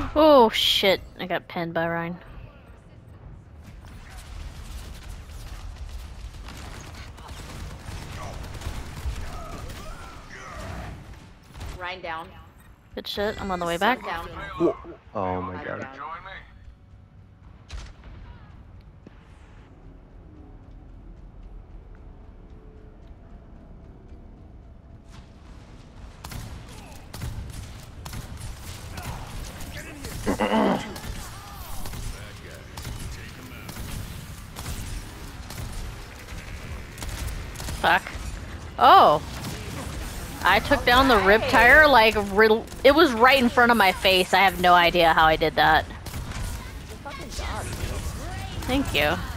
Oh shit, I got pinned by Ryan. Ryan down. Good shit, I'm on the way back. Down. Oh my god. Down. Fuck. Oh! I took down the rib tire like it was right in front of my face. I have no idea how I did that. Good fucking job. Thank you.